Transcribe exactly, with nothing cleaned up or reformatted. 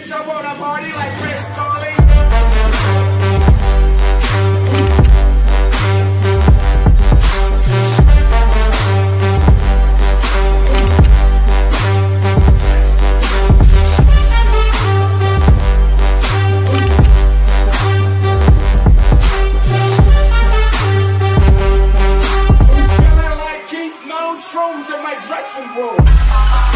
bitch, I wanna party like Chris Farley. Feeling like Keith, no shrooms in my dressing room.